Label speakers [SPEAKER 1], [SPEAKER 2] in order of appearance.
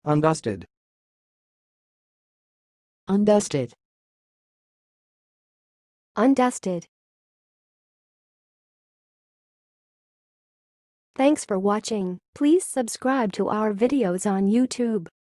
[SPEAKER 1] undusted,
[SPEAKER 2] undusted,
[SPEAKER 3] undusted. Thanks for watching. Please subscribe to our videos on YouTube.